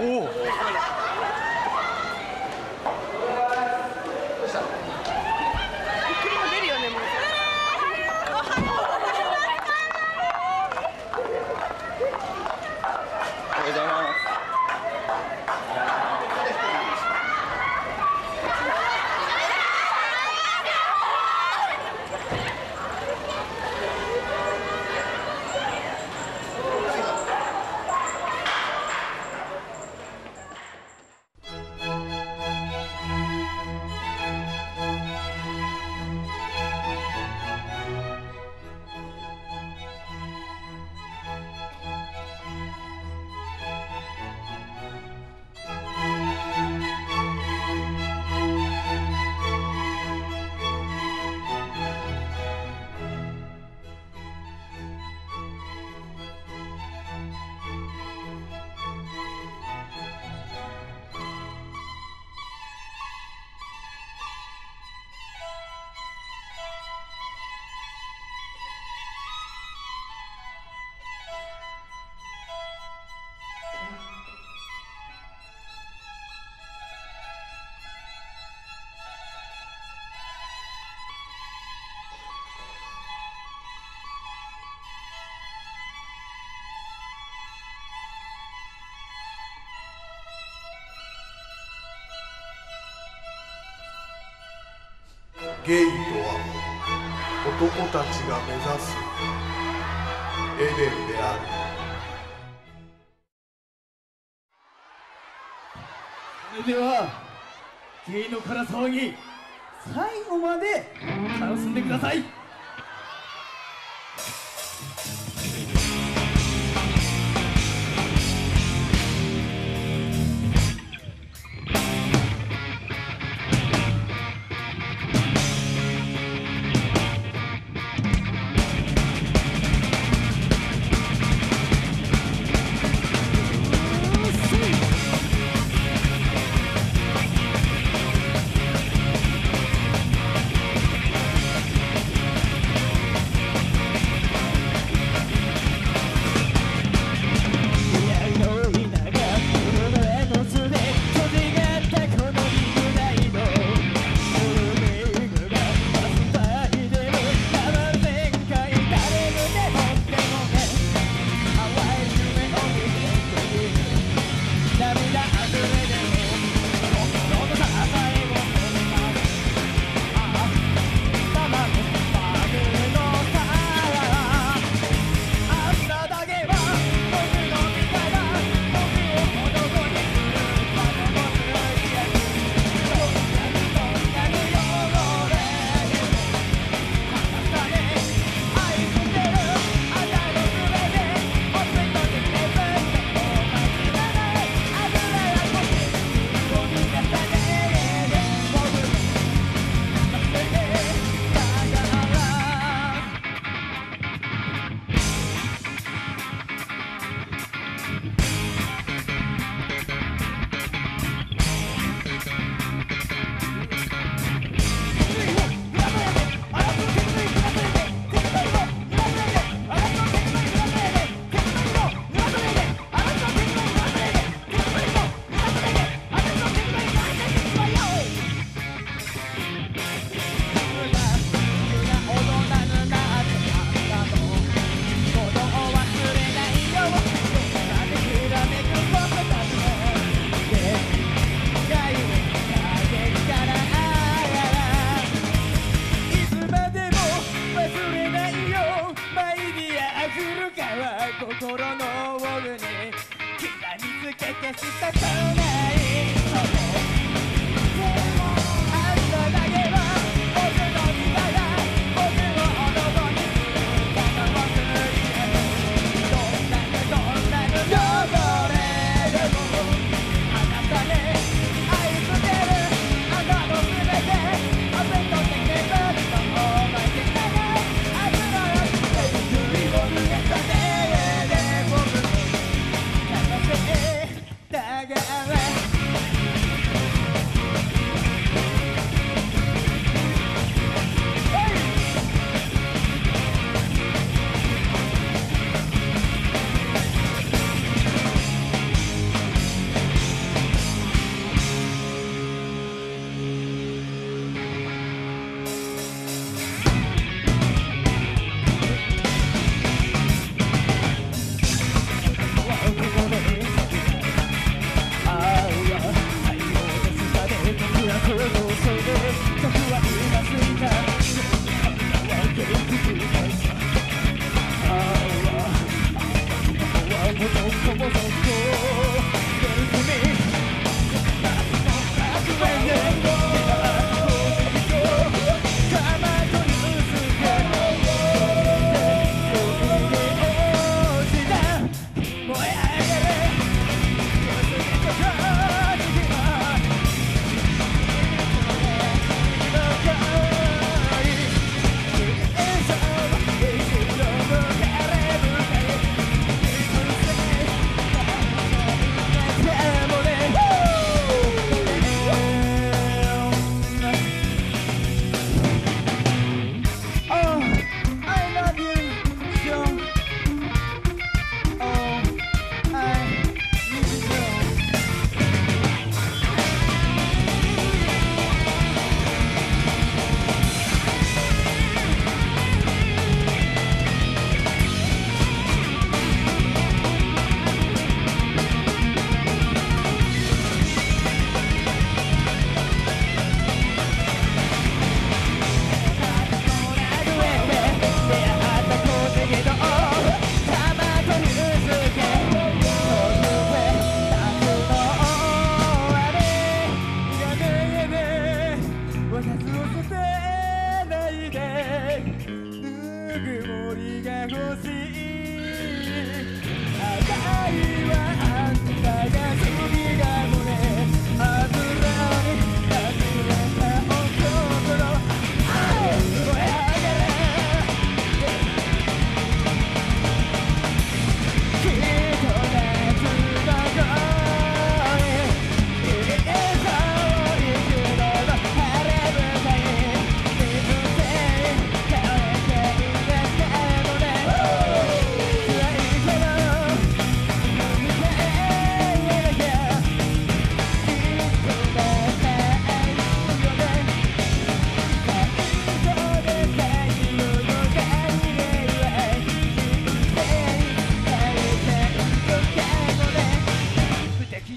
ゲイとは男たちが目指すエデンである。 それではゲイのから騒ぎ最後まで楽しんでください。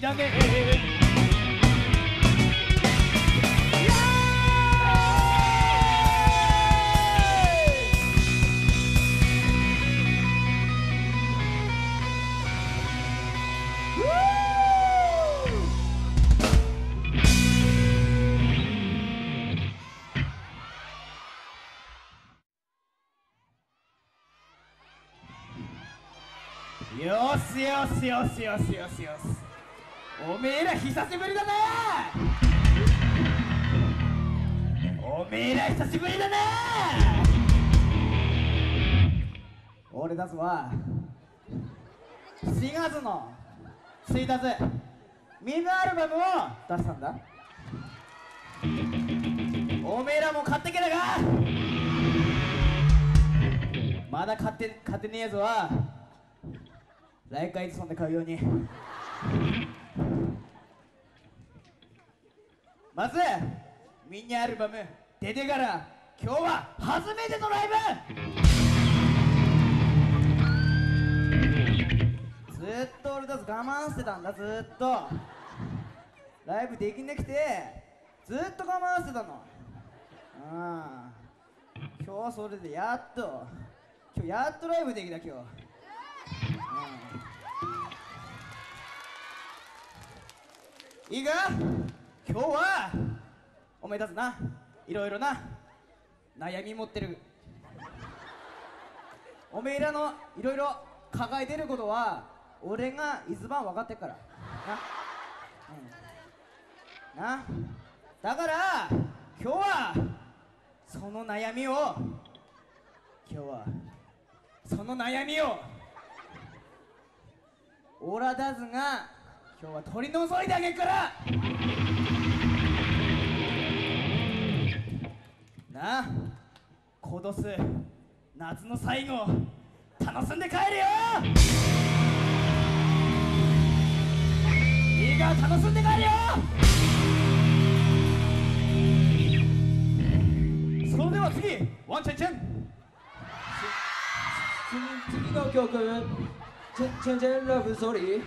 だね。よしよしよしよしよしよし、おめえら久しぶりだな。おめえら久しぶりだな。俺だぞは4月の1日ミニアルバムを出したんだ。おめえらも買ってけだが、まだ買ってねえぞはライカエジソンで買うように。まずミニアルバム出てから今日は初めてのライブ。ずっと俺たち我慢してたんだ。ずっとライブできなくてずっと我慢してたの。今日それでやっとライブできた今日。いいか、今日はおめえたちないろいろな悩み持ってる。おめえらのいろいろ抱えてることは俺が一番分かってっからな。だから今日はその悩みをオラダズが今日は取り除いてあげるからな。今年夏の最後楽しんで帰れよ。いいか、楽しんで帰れよ。それでは次ワンちゃんちゃん、 次の曲チェンチェンラブストーリー。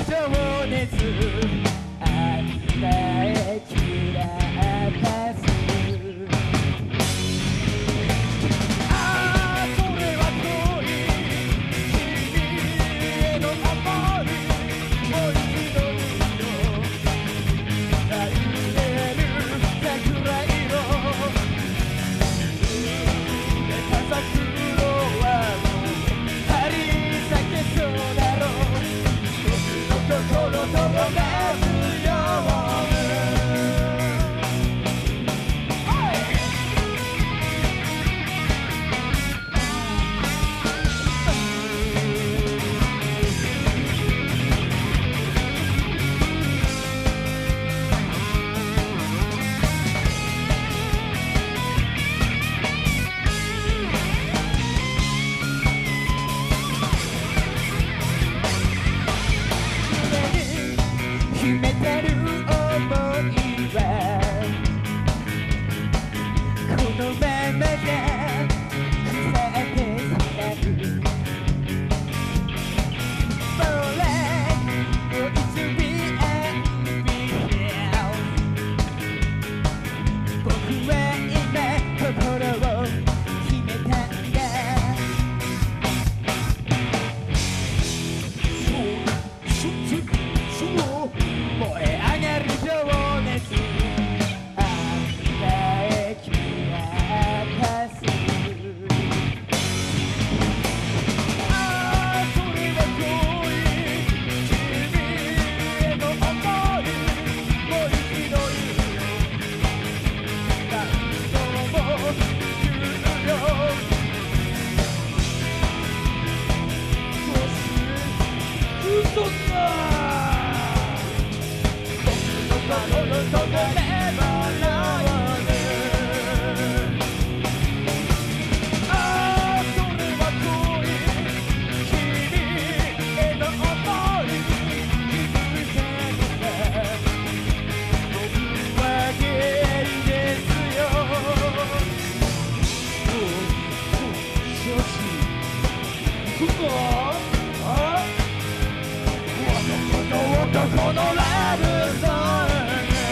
あったきらかすのめめで腐ってさるこのラブソング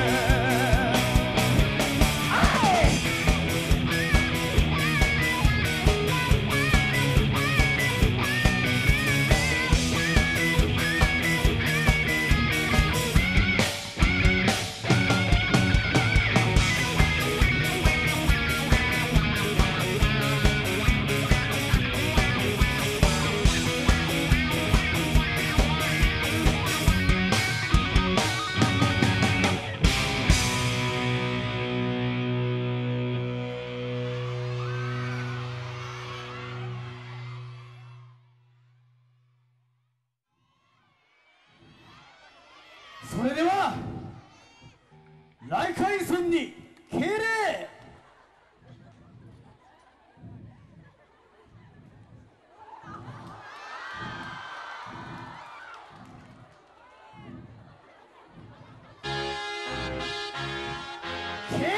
それでは来海戦に敬礼。敬礼。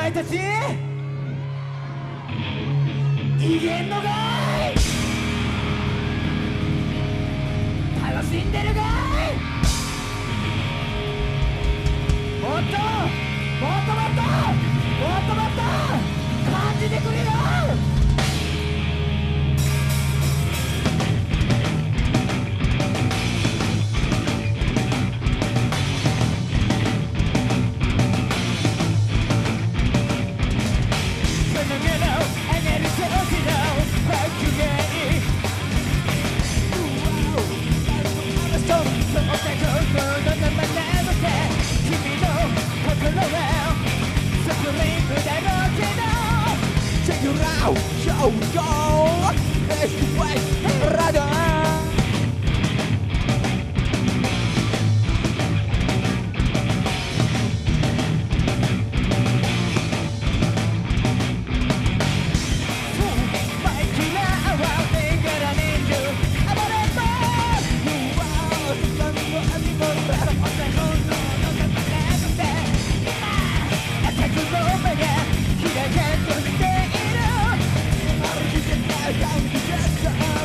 前たちいけんのかい、楽しんでるかい、もっともっともっともっともっと感じてくれよ。Check it out, yo, go, let's do it, radar. Down to the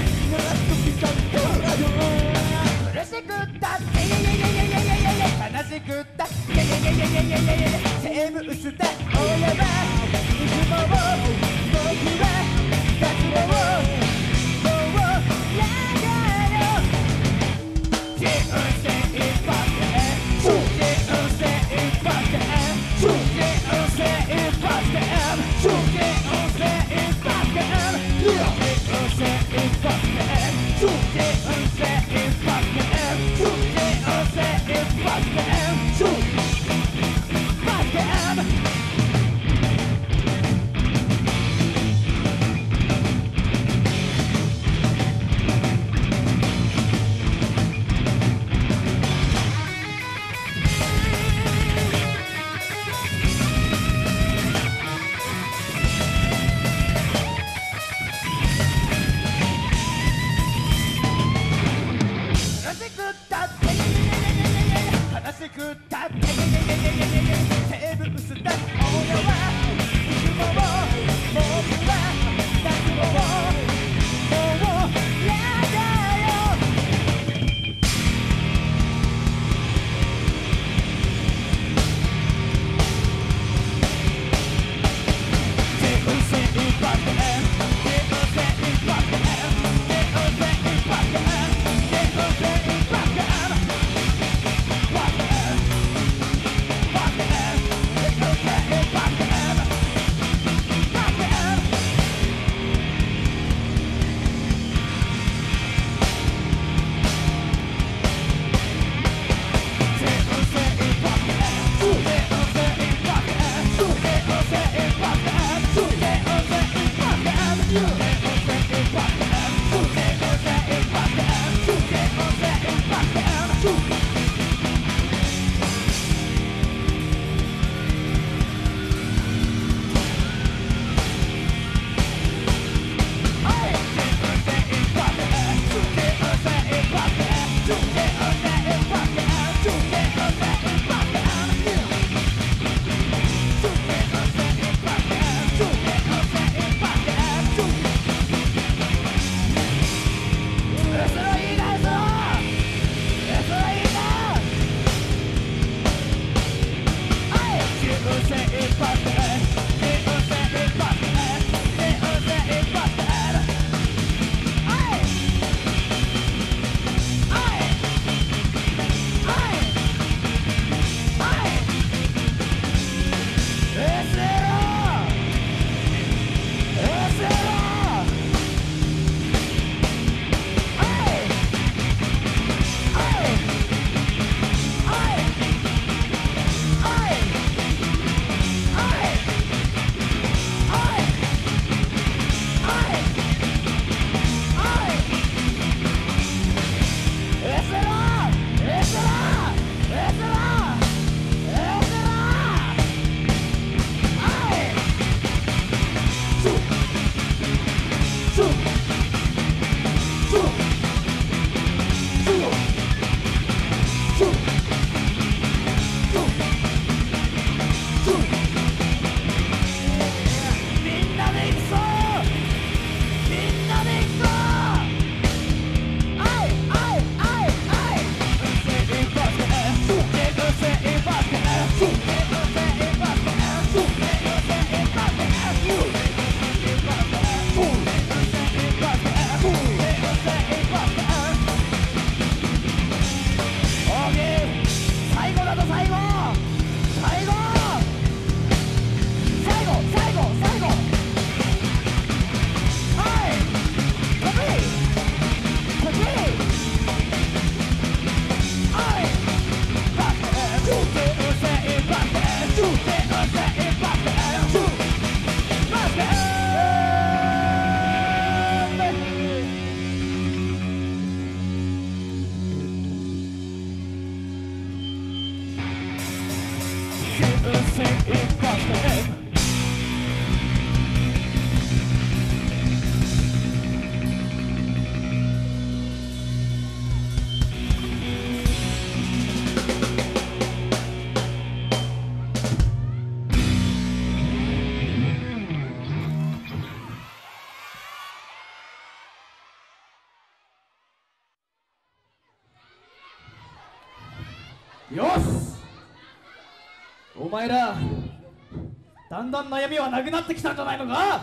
よし、お前らだんだん悩みはなくなってきたんじゃないのか。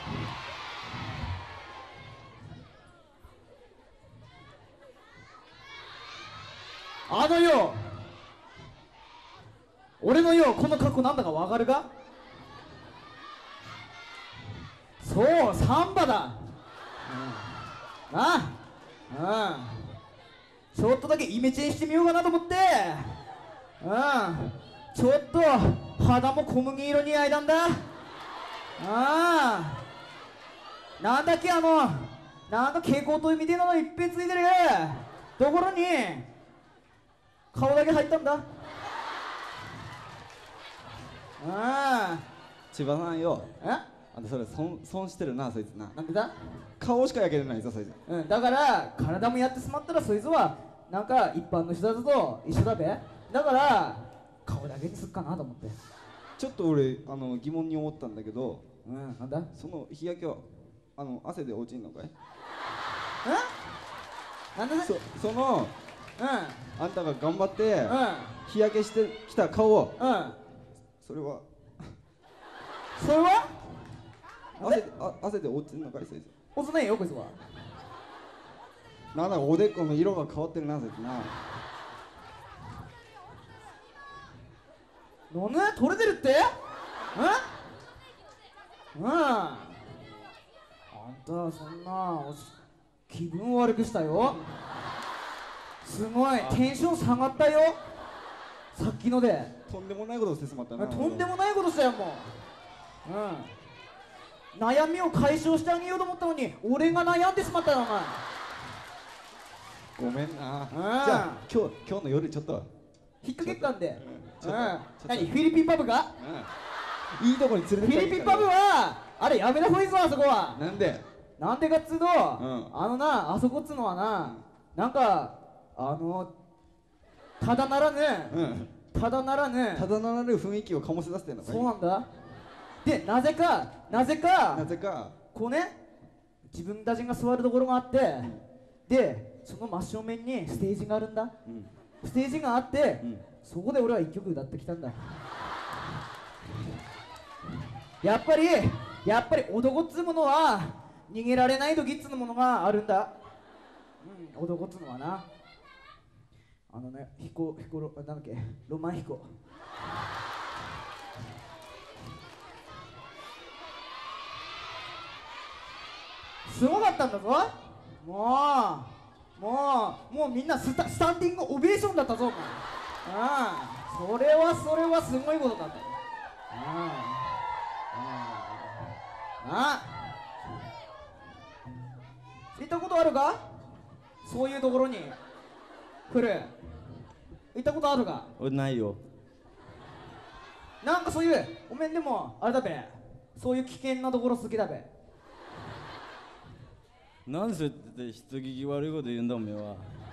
よ、俺のよこの格好なんだかわかるか。そうサンバだ、ちょっとだけイメチェンしてみようかなと思って、ちょっと肌も小麦色にあいだんだ。なんだっけなんか蛍光灯みたいなのいっぺんついてるところに顔だけ入ったんだ。 千葉さんよ、 え、 んたそれ損してるな、そいつな。 なんでだ。 顔しか焼けてないぞ、そいつ。 だから体もやってしまったらそいつはなんか一般の人だと一緒だべ。だから顔だけにすっかなと思って。 ちょっと俺疑問に思ったんだけど、 なんだ。 その日焼けは汗で落ちんのかい？ なんでだ。 そのあんたが頑張って日焼けしてきた顔を、それは汗で落ちんのかい、そいつ。 落ちないよこいつは。 なんだおでこの色が変わってるな、そいつな。 なんで取れてるって。あんたそんな気分悪くしたよ。すごいテンション下がったよさっきので。 とんでもないことをしてしまったな。 とんでもないことしたよもう。悩みを解消してあげようと思ったのに俺が悩んでしまったよお前。 ごめんな。じゃあ今日の夜ちょっと引っ掛けたんで。 ちょっと何フィリピンパブか。 いいとこに連れてフィリピンパブはあれやめたほうがいいぞあそこは。 なんでかっつうと、あそこっつうのはなんかただならぬ雰囲気を醸し出してんのかい。 そうなんだ。でなぜかこうね自分たちが座るところがあって、でその真正面にステージがあるんだ、ステージがあって、そこで俺は一曲歌ってきたんだ。やっぱり男っつうものは逃げられない時っつうものがあるんだ。男っつうのはななんだっけロマン飛行。すごかったんだぞ。もうみんなスタンディングオベーションだったぞお前。それはすごいことだった。行ったことあるか、そういうところに来る。行ったことあるか。 俺ないよ。 なんかそういうおめんでもあれだべ、そういう危険なところ好きだべ。 なんでそうやって人聞き悪いこと言うんだおめえは。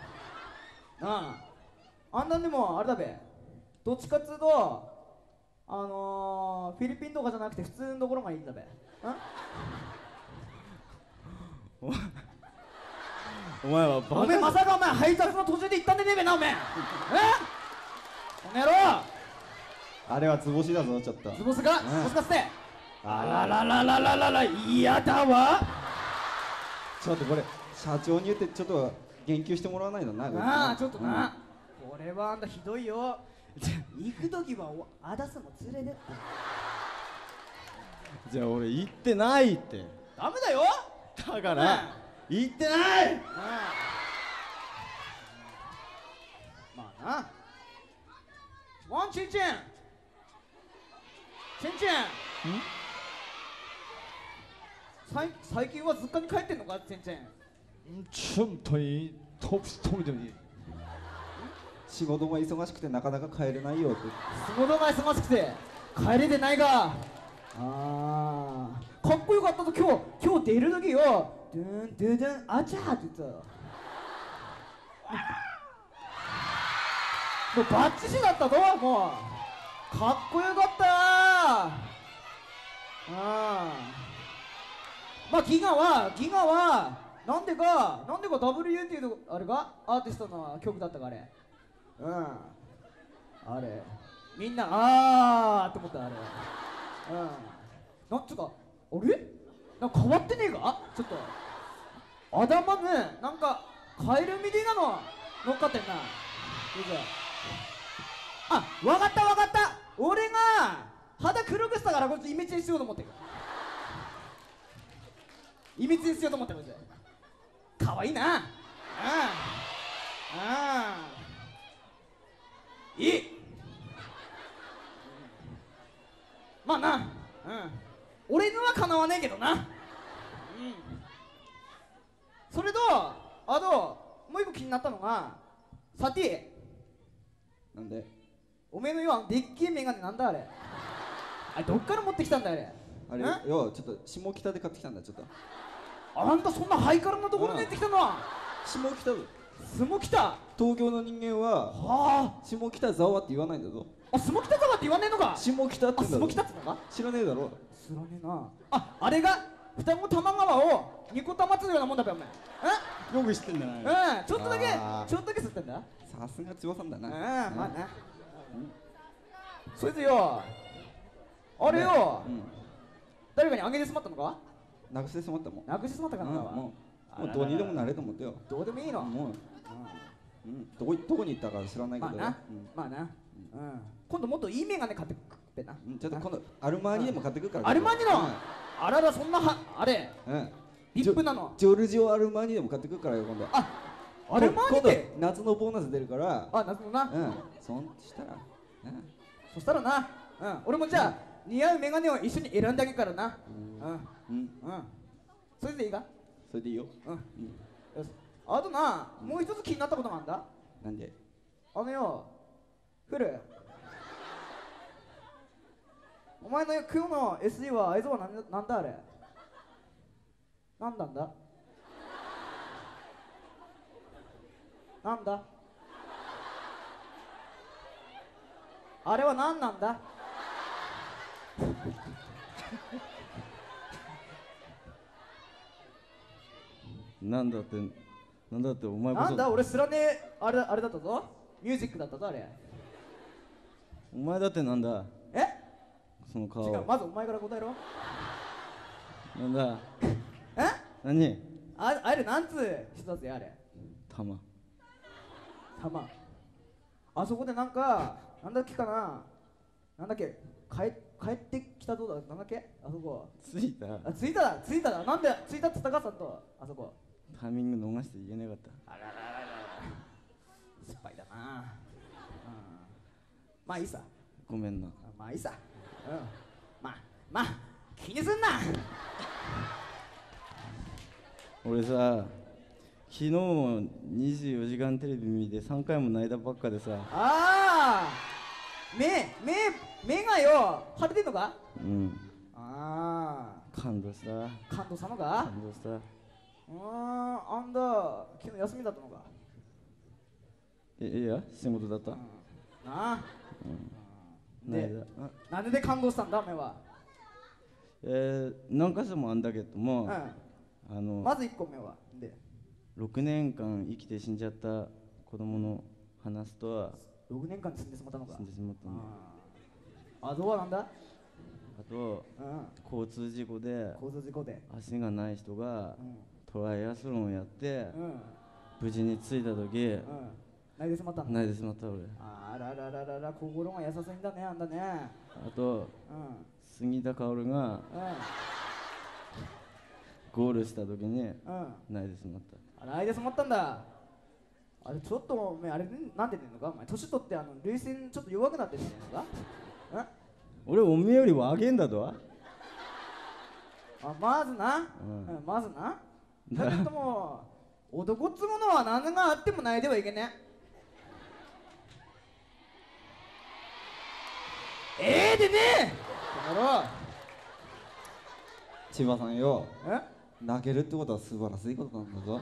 あんなんでもあれだべ、どっちかっつうとフィリピンとかじゃなくて普通のところがいいんだべ。 お前はバカ。 おめえまさかお前配達の途中で行ったんでねえべなおめえ。この野郎。 あれは図星だぞ、ちょっとズボスかつて。あら嫌だわ。 ちょっとこれ社長に言ってちょっと言及してもらわないとな。 ちょっとな、これはあんたひどいよ。行く時はあだすも連れてって。 じゃあ俺行ってないって。 ダメだよ。 だから行ってない。 まあな。ワンチンチン最近は実家に帰ってんのか、チンチン。 춤터이 톱스톰이더니 仕事が忙しくてなかなか帰れないよって。 仕事が忙しくて帰れてないが。かっこよかったと。今日出る時よ、ドゥンドゥドゥンあちゃーって言ってたよ。もうバッチシだったぞ。もうかっこよかったまあギガはなんでか WA っていうあれがアーティストの曲だったかあれ。 あれみんなあーって思ったあれ。なんつうかあれなんか変わってねえかちょっと頭ねなんかカエルみてえなの乗っかってんな。あ、わかったわかった。俺が肌黒くしたからこいつイメチェンしようと思ってる。イメチェンしようと思ってるこいつ。かわいいな。いい。まあな、俺のはかなわねえけどな。それとあともう一個気になったのがサティ。 なんでおめえのよでっけえメガネなんだあれ。あれどっから持ってきたんだあれ。 あれよちょっと下北で買ってきたんだ。ちょっとあんたそんなハイカラなところに出てきたのは。 下北だ。 下北。 東京の人間は下北沢って言わないんだぞ。 あ、下北沢って言わねえのか。 下北って言うんだぞ。 下北ってのか知らねえだろ。 知らねえな。あれが双子玉川を二個玉つるようなもんだべお前。 よく知ってんだな。 ちょっとだけ吸ってんだ。 さすが千葉さんだな。 まあな。それでよあれよ誰かにあげてしまったのか。 なくしてしまったもん。 なくしてしまったかな。 もうどうにでもなれと思ってよ。 どうでもいいの。 もうどこに行ったか知らないけど。 まあな。今度もっといいメガネ買ってくってな。 ちょっと今度アルマーニでも買ってくるから。 アルマーニのあららそんなあれリップなの。 ジョルジオアルマーニでも買ってくるからよ今度。 アルマーニって夏のボーナス出るから。 夏のな。そしたらな俺もじゃあ似合うメガネを一緒に選んであげるからな。それでいいか。 それでいいよ。 あとなもう一つ気になったことがあるんだ。 なんでフルお前の今日の SE は映像はなんだあれ。なんだあれは何なんだ。 なんだってお前こそ。 なんだ俺知らねえあれだったぞ。ミュージックだったぞあれ。 お前だってなんだその顔。 違うまずお前から答えろ。 なんだ何あれなんつう人だぜあれ。 玉。 あそこでなんかなんだっけかな。なんだっけ帰ってきたどうだなんだっけあそこ。 着いたなんで着いたっつったかさんとあそこ。 タイミング逃して言えなかった。 あら失敗だな。まあいいさ。 ごめんな。 まあいいさ。まあ気にすんな。 俺さ昨日も24時間テレビ見て3回も泣いたばっかでさ。 目がよ腫れてんのか。 感動した。 感動したのか。 感動した。 あんだ昨日休みだったのか。 いや仕事だった。 なあ。 でなんで感動したんだお前は。 何か所もあんだけども、 まず1個目はで 6年間生きて死んじゃった子供の話とは。 6年間死んでしまったのか。 死んでしまったんだ。 あとはなんだ。 あと交通事故で足がない人がトライアスロンをやって無事に着いた時泣いてしまった泣いてしまった俺。 あら心が優しいんだねあんだね。 あと杉田薫がゴールした時に泣いてしまった。 泣いてしまったんだ。あれちょっとお前あれなんて言ってんのかお前年取って涙腺ちょっと弱くなってんのか。 俺おめえより若えんだと。 まずなだけども男っつものは何があっても泣いてはいけねえ。でねこの野郎。 千葉さんよ泣けるってことは素晴らしいことなんだぞ。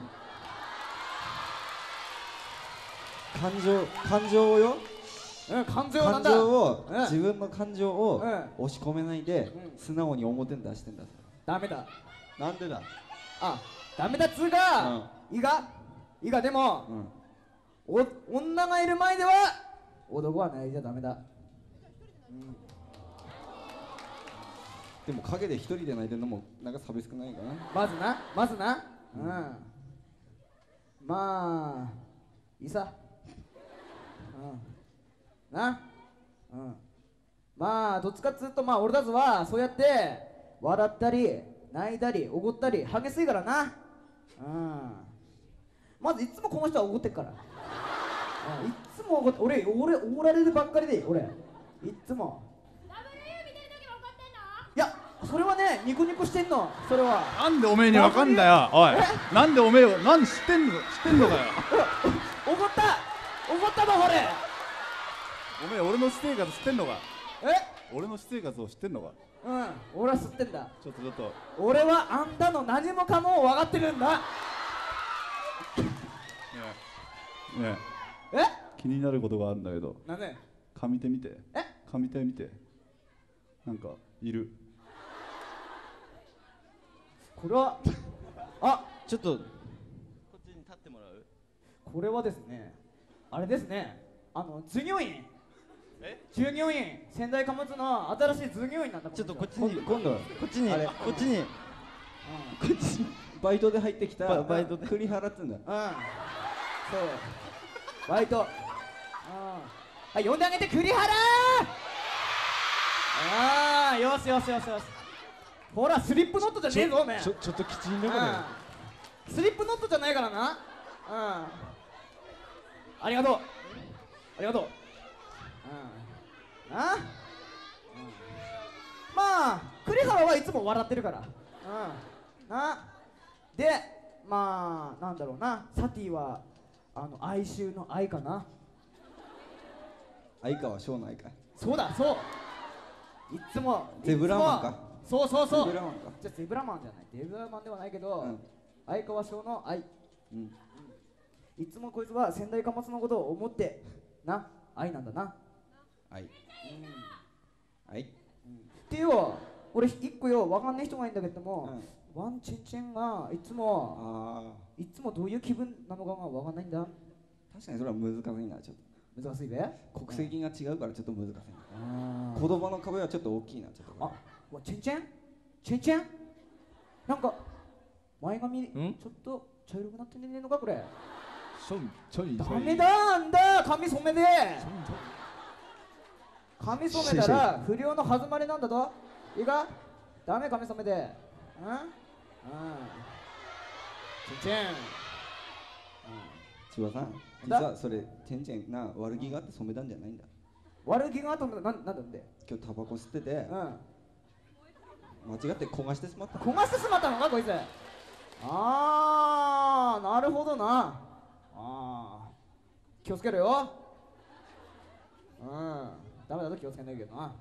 感情をよ感情なんだ。 自分の感情を押し込めないで素直に表に出してんだ。 ダメだ。 なんでだ。 ダメだっつうかいいがでも女がいる前では男は泣いちゃダメだ。 でも陰で一人で泣いてるのもなんか差別くないかな。 まずな、まあいいさ、まあどっちかっつうと、まあ俺たちはそうやって笑ったり泣いたりおごったり激しいからな。まずいつもこの人はおごってっから、いつもおごって、俺おごられるばっかりで、俺いっつも。いや、それはね、ニコニコしてんの、それは。 なんでおめえにわかんだよ、おい。なんでおめえ、何知ってんのかよ。 おごったの、これ。 おめえ、俺の私生活知ってんのか。俺の私生活を知ってんのか。 俺は知ってんだ。 ちょっと。 俺はあんたの何もかも分かってるんだ。 ねえ。気になることがあるんだけど。 なんで？ 上手見て。上手見て。なんかいる。 これはちょっとこっちに立ってもらう。 これはですね、あれですね、従業員、仙台貨物の新しい従業員なんだ。 ちょっとこっちに、 今度はこっちにバイトで入ってきたバイトで栗原っつうんだ。 そうバイト。はい、呼んであげて、栗原。よし。ほら、スリップノットじゃねえぞ、おめえ。 ちょっときちんだこれ。 スリップノットじゃないからな。ありがとう。まあ栗原はいつも笑ってるから。で、まあなんだろうな、サティは哀愁の愛かな。 相川翔の愛か。 そうだ、そう。いつもゼブラマンか。 そう。 ゼブラマンか。 じゃあゼブラマンじゃない、ゼブラマンではないけど、相川翔の愛。いつもこいつは仙台貨物のことを思ってな、愛なんだな。 愛。 っていうわ、俺一個よ、わかんない人がいいんだけども、ワンチェンチェンがいつもどういう気分なのかがわかんないんだ。 確かにそれは難しいな、ちょっと。 難しいべ。 国籍が違うからちょっと難しいな。言葉の壁はちょっと大きいな、ちょっと。 チェンチェンなんか前髪ちょっと茶色くなってねえのか、これ。ダメだ、あんだ、髪染めで。髪染めたら不良の始まりなんだと。いいか、ダメ、髪染めで。チェン千葉さん、実はそれチェンチェンな悪気があって染めたんじゃないんだ。 悪気があったの？なんだって。 今日タバコ吸ってて、間違って焦がしてしまった。 焦がしてしまったのか、こいつ。なるほどな。気をつけろよ。ダメだと気をつけないけどな。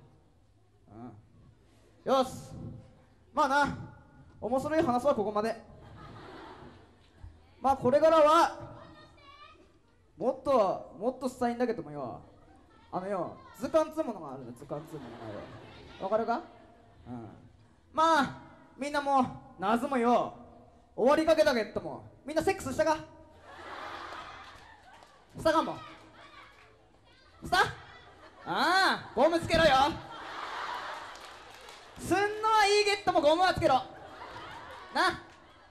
よし、まあな、面白い話はここまで。まあこれからはもっとしたいんだけどもよ、図鑑っつうものがあるんだ。図鑑っつうものがよ、わかるか？まあみんなも夏もよ終わりかけたけども、みんなセックスしたか？したかも。した？ゴムつけろよ。すんのはいいけっともゴムはつけろな。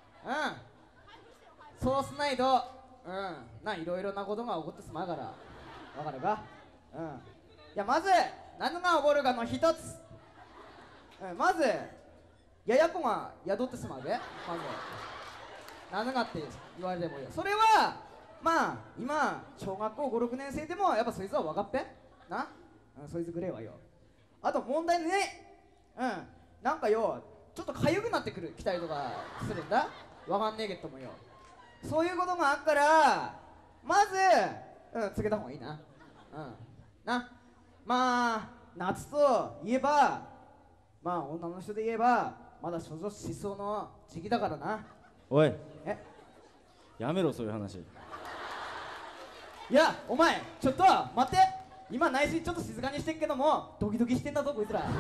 そうしないといろいろなことが起こってしまうから。わかるか？いや、まず何が起こるかの一つ、まずややこが宿ってしまうべ。まず何がって言われてもよ、それはまあ今小学校5、6年生でもやっぱそいつは分かっぺな。そいつぐれえわよ。あと問題ね、なんかよちょっとかゆくなってきたりとかするんだ。わかんねえけどもよ、そういうことがあっからまずつけた方がいいな。まあ夏といえば、まあ女の人で言えばまだ処女しそうの時期だからな。 おい、やめろそういう話。 いや、お前ちょっと待って、今内心ちょっと静かにしてんけどもドキドキしてんだぞこいつら。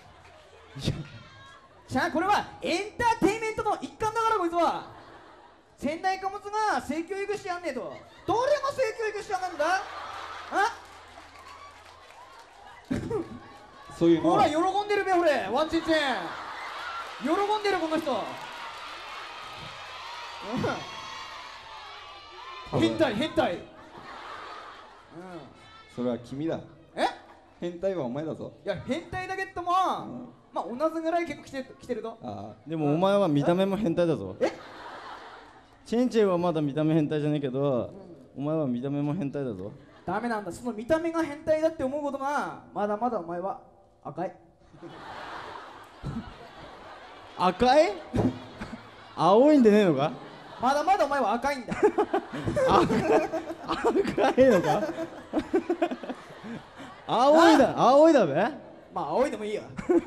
これはエンターテインメントの一環だから、こいつは。 仙台貨物が性教育してやんねえと。誰が性教育してやがんだ。 そういうのほら喜んでるべ、ほれワンチンチン喜んでるこの人。変態変態。 それは君だ。 え、 変態はお前だぞ。 いや変態だけども、まあ同じぐらい結構来てると。 でもお前は見た目も変態だぞ。チェンチェンはまだ見た目変態じゃねえけど、お前は見た目も変態だぞ。 ダメなんだ、その見た目が変態だって思うことがまだまだお前は赤い。 赤い青いんでねえのか。 まだまだお前は赤いんだ。 赤いのか。青いだべ。 まあ青いでもいいよ。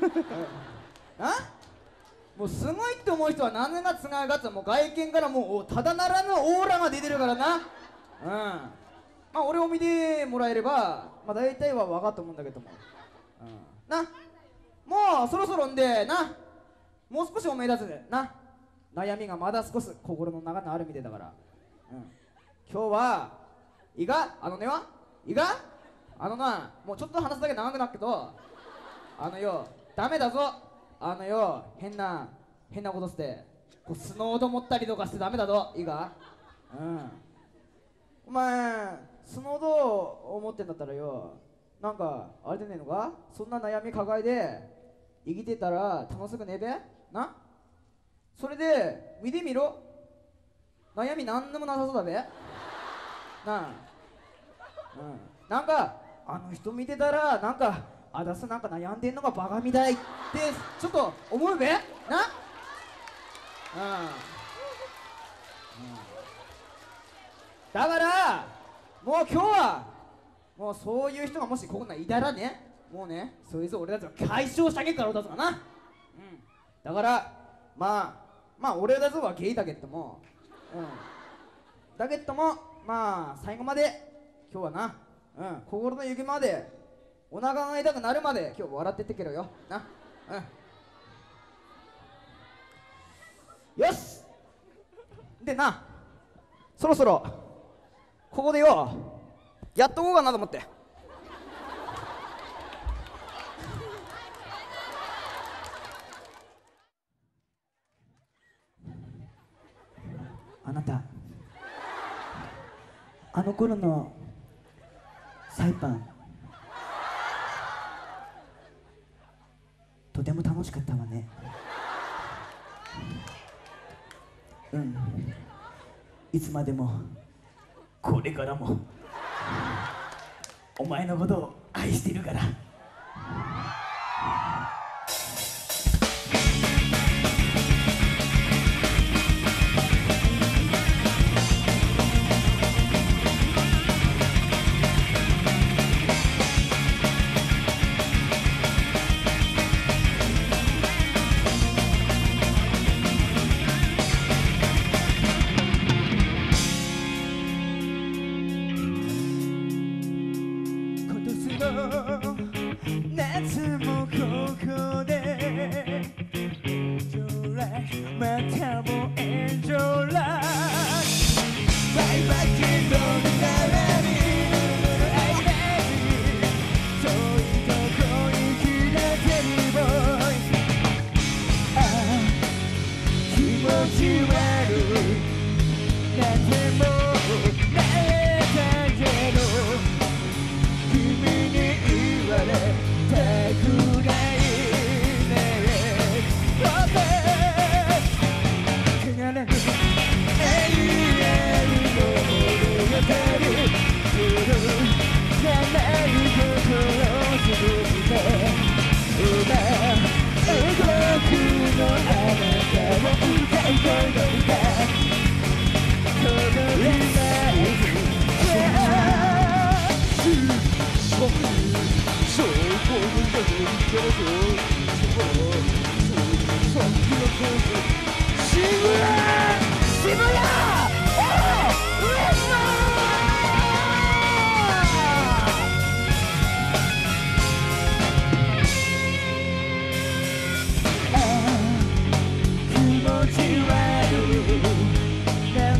もうすごいって思う人は何月が月はもう外見からもうただならぬオーラが出てるからな。まあ俺を見てもらえればまあ大体は分かったと思うんだけども、な、もうそろそろんでな、もう少しおめえだぜな。悩みがまだ少し心の中にあるみてえだから、今日はいいか、いいか、もうちょっと話すだけ長くなるけど、ダメだぞ。変なことしてこうスノード持ったりとかしてダメだぞ、いいか。お前スノードを持ってんだったらよ、なんかあれでねえのか、そんな悩み抱えて生きてたら楽しくねえべな。それで見てみろ、悩みなんでもなさそうだべなあ。なんかあの人見てたらなんかあだすなんか悩んでんのがバカみたいってちょっと思うべな。だからもう今日はもうそういう人がもしここにいたらね、もうねそいつ俺たちは解消してあげるから俺たちがな。だからまあ俺たちはゲイだけども、だけどもまあ最後まで今日はな、心の行きまでお腹が痛くなるまで今日笑ってってけろよな。よしでな、そろそろここでよやっとこうかなと思って。あなた、あの頃のサイパンとても楽しかったわね。いつまでもこれからもお前のことを愛してるから。夏もここでエンジョライ、またもエンジョライ、バイバイけど並びI love you、遠いとこに来たテレビボーイ、気持ち悪いなんてもうなれたけど言われたくないね。汚れる永遠の物語、じゃないことを過ごして今僕のあなたを歌い届いた届いないそうこにかけるけど渋谷おお上野気持ち悪い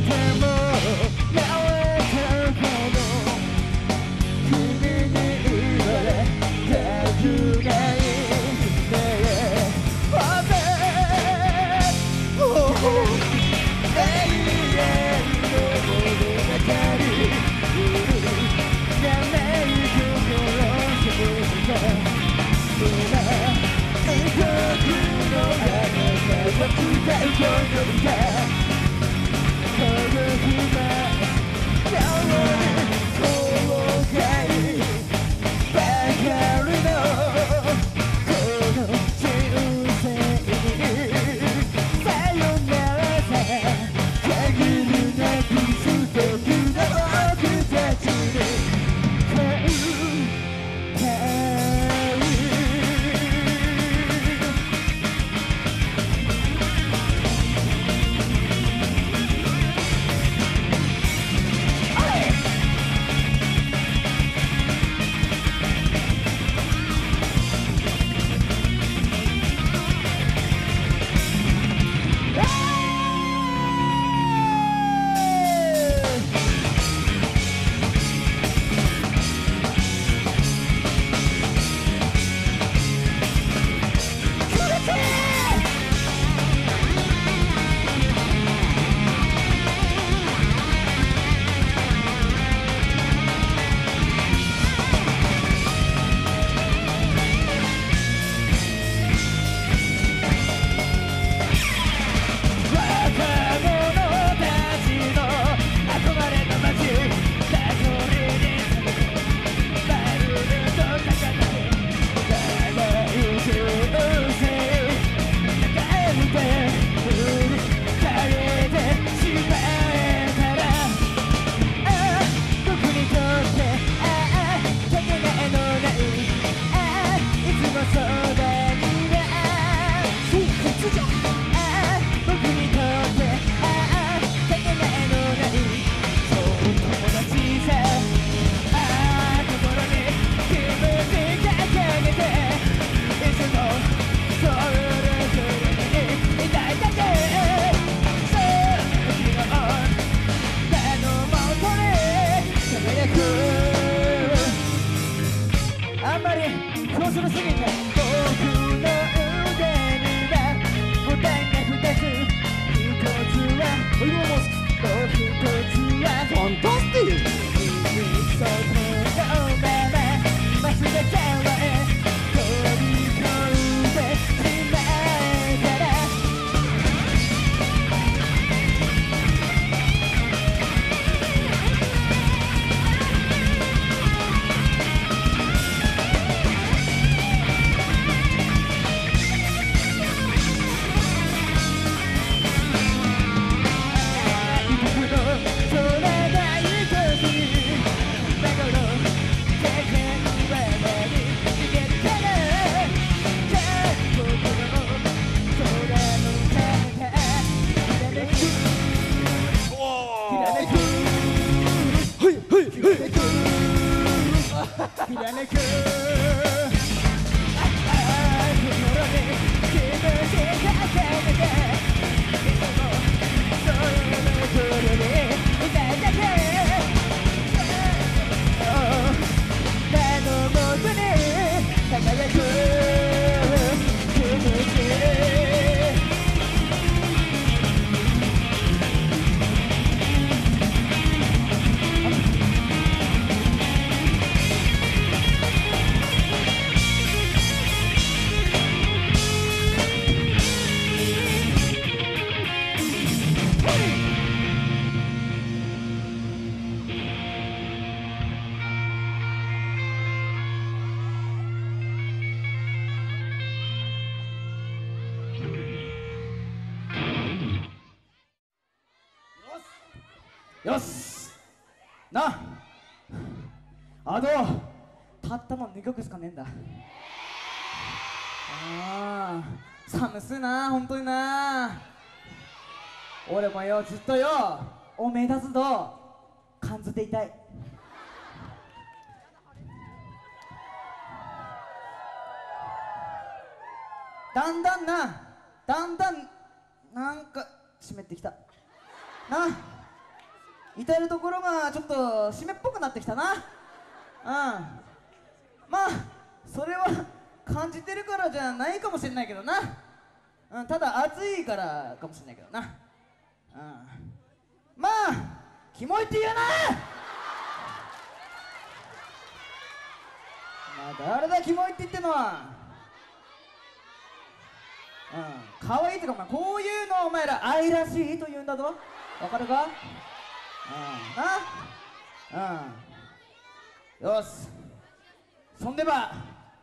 よしなあたったの2曲しかねえんだ。寒すな本当にな。俺もよずっとよおめえだずと感じていたい。だんだんなんか湿ってきたな。至る所がちょっと湿っぽくなってきたな。まあそれは感じてるからじゃないかもしれないけどな。ただ暑いからかもしれないけどな。まあキモいって言うな。誰だキモいって言ってんのは。可愛いってか、こういうのお前ら愛らしいと言うんだぞ。わかるか？よし、そんでば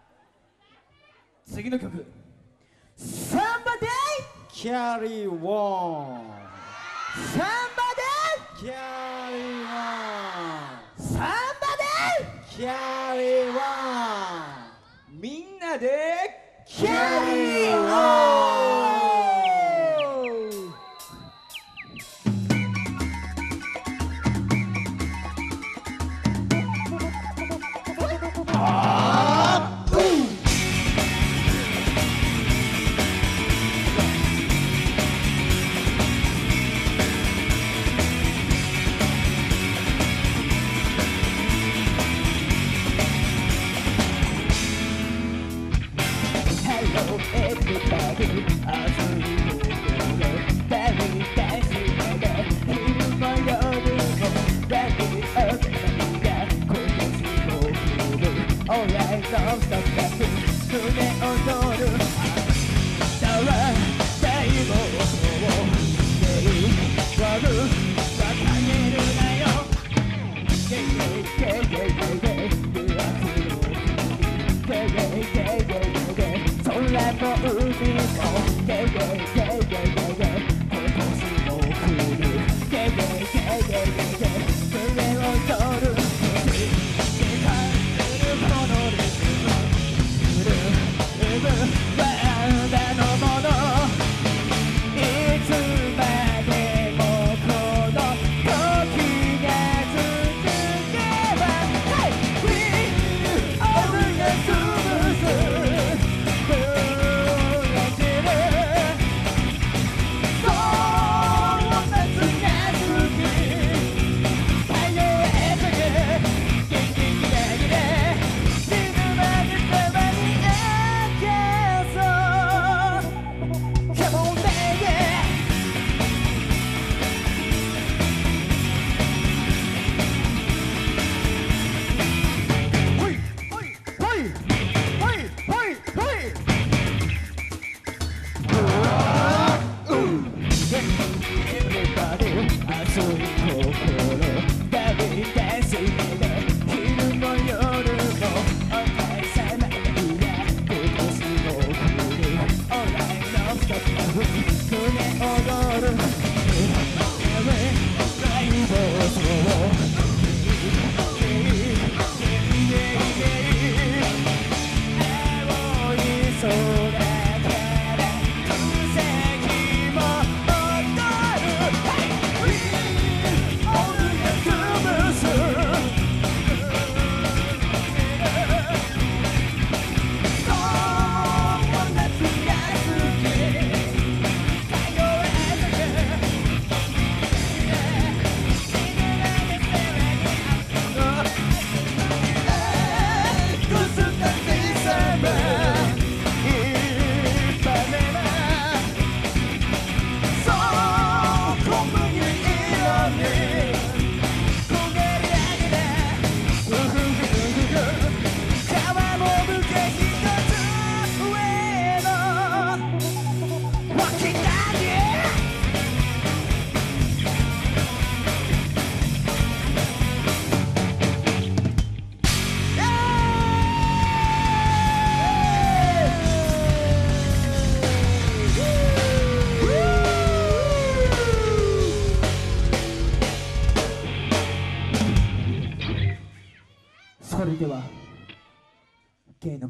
次の曲「サンバデイキャリーオン」 サンバデイキャリーオンサンバデキャリーオンみんなでイキャリーオン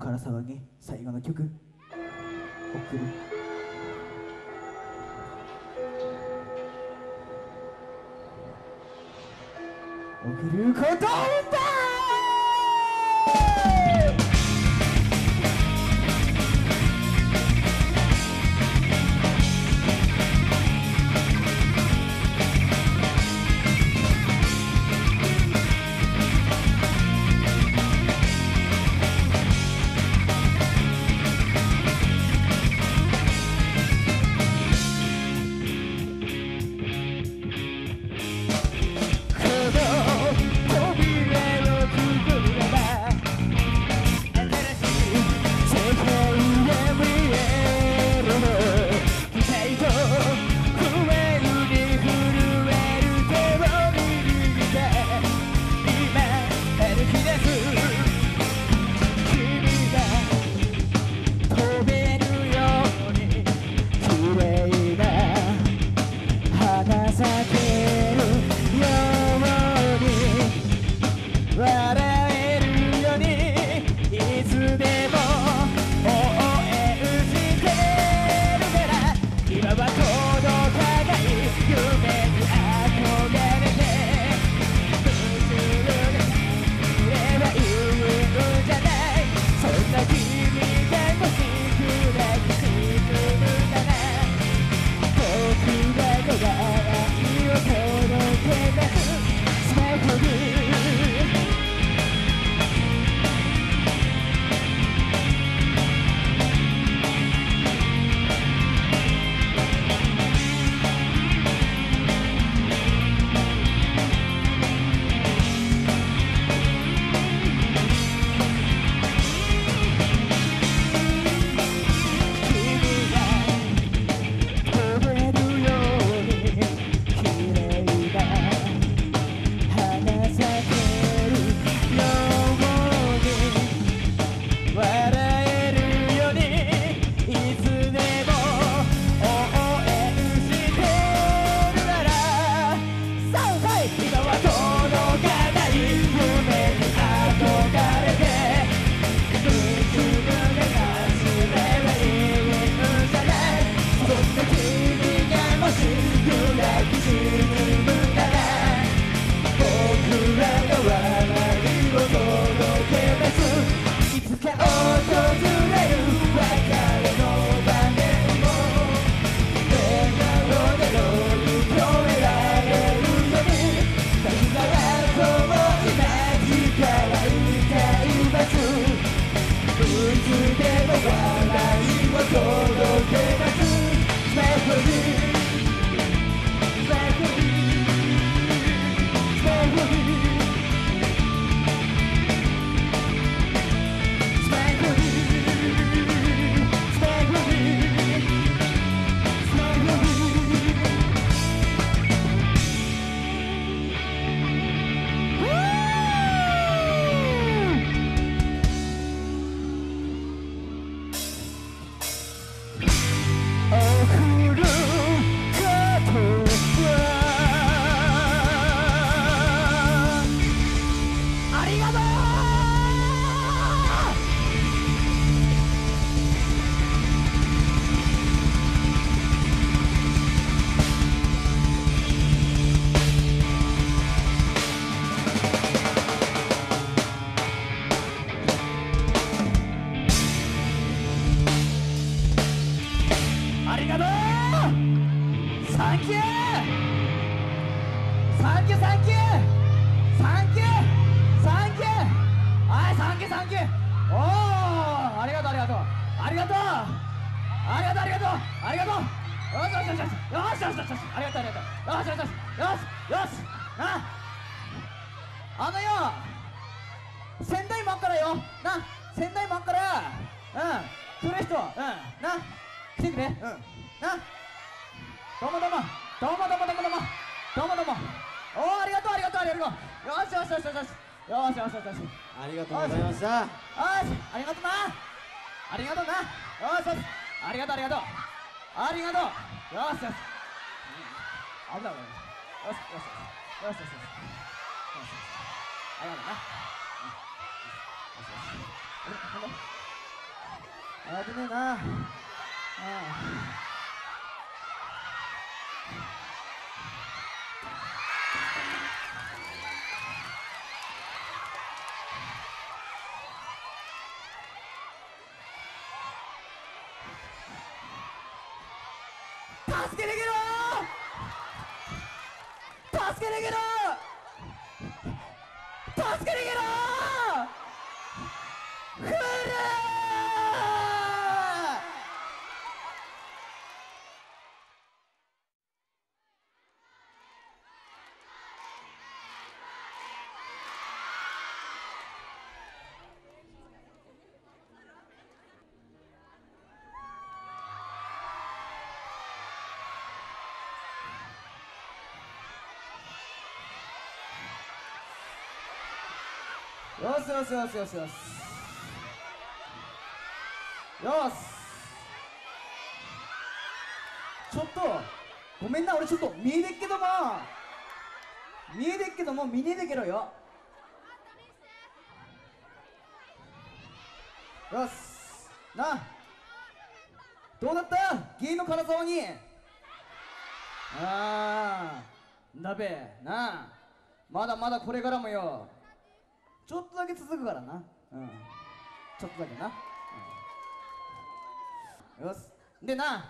唐沢に最後の曲送る。送ることだ。 危ねえな。助けてけろー、助けてけろー、助けてけろー、ふるよしよしよしよしよしよし。ちょっとごめんな、俺ちょっと見えでっけども見えねえでけろよ。よしな、どうだった芸の唐沢に。だべなあ、まだまだこれからもよ、ちょっとだけ続くからな。ちょっとだけな。よし。でな、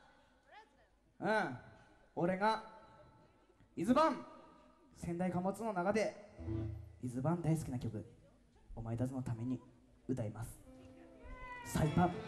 俺が伊豆版仙台貨物の中で伊豆版大好きな曲、お前たちのために歌います。サイパン。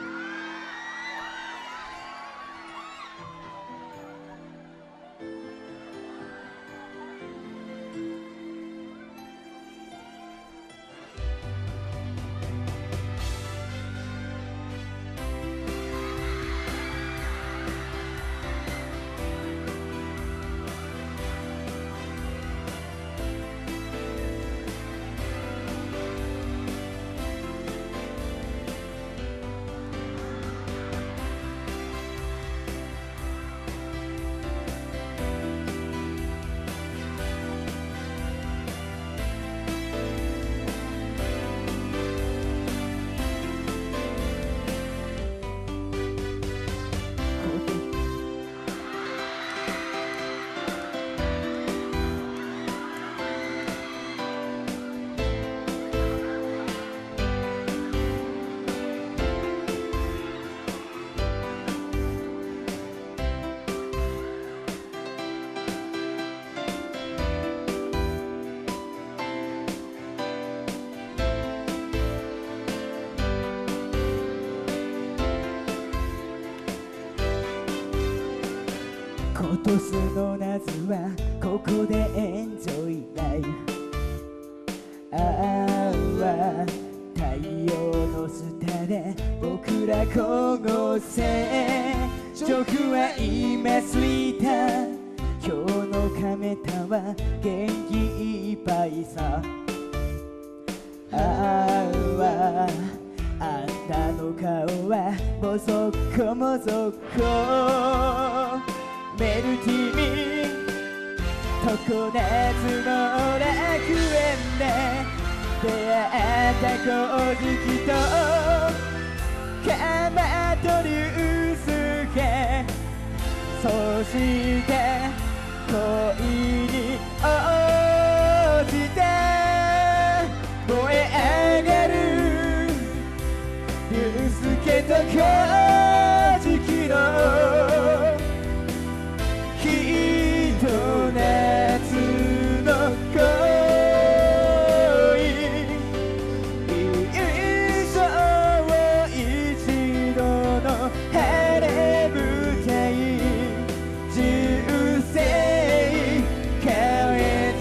今年の夏はここでエンジョイライフ。太陽の下で僕ら高校生、僕は今着いた。今日の亀田は元気いっぱいさ。あんたの顔はもぞっこもぞっこ、メルティミン常夏の楽園で出会った小じとカマと竜介、そして恋に応じて燃え上がる竜介と小じのひと夏の恋、一生一度の晴れ舞台、人生変え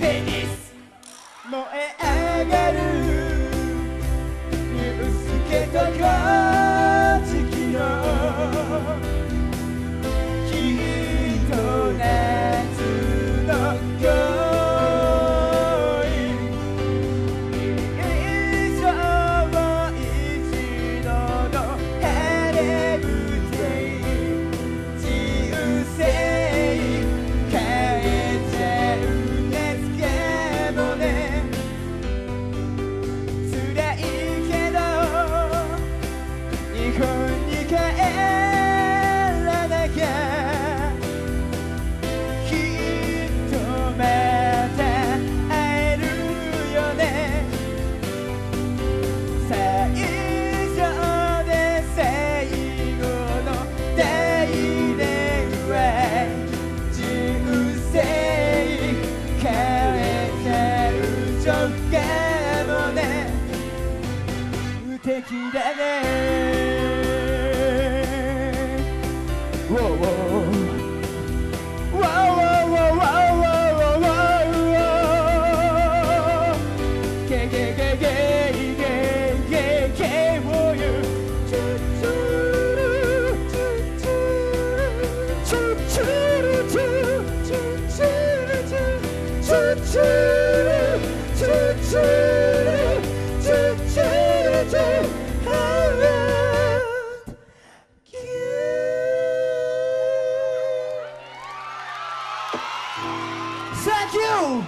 ベニス燃え上がる薄けたかじきのきっと夏の恋以上一度のヘレブティ自由性変えちゃうんですけどね辛いけど日本に帰らなきゃきっとまた会えるよね最初で最後の大恋愛人生変えちゃうちょっかもね無敵だねウォーウォーウォーウォーウォーウォーウォーウォーゲゲゲゲゲゲゲ for you チュチュルチュチュチュチュルチュチュチュルチュチュチュルチュチュルチュチュルチュThank you!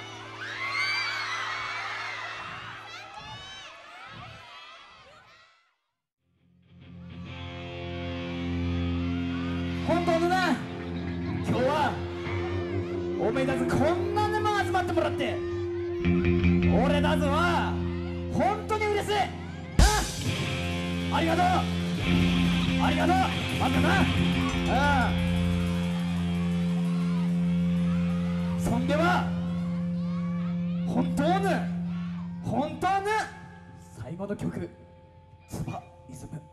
本当だな今日はおめえだぞこんなにも集まってもらって俺だぞは本当に嬉しいなありがとうありがとうまたなああそんでは本当の最後の曲ツバイズム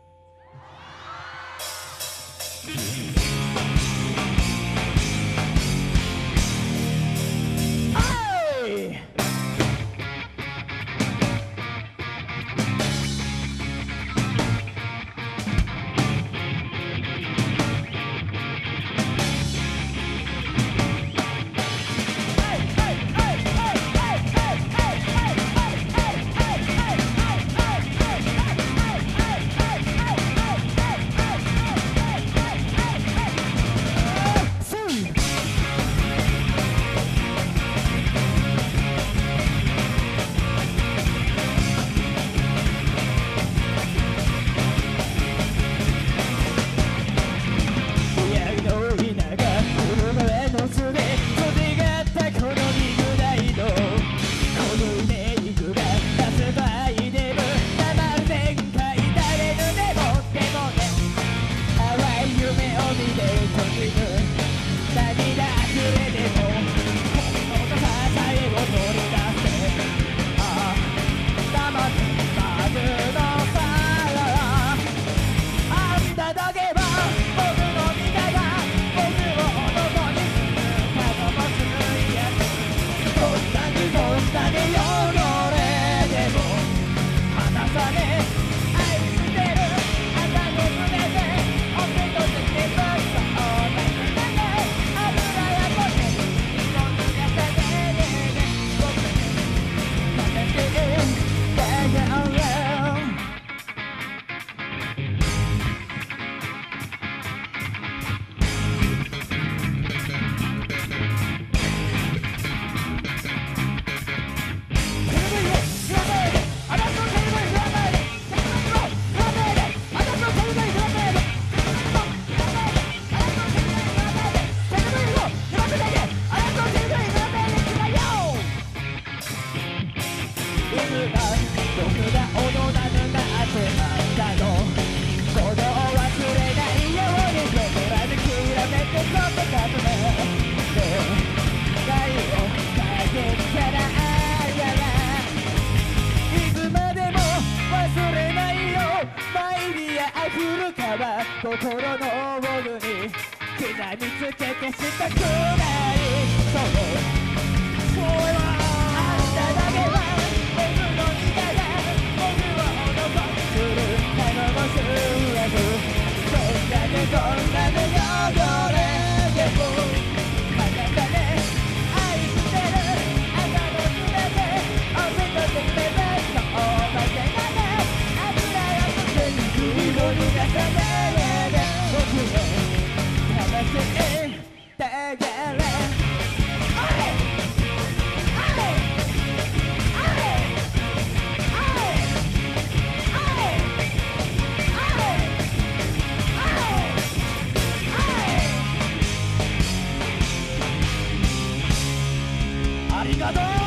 ありがとう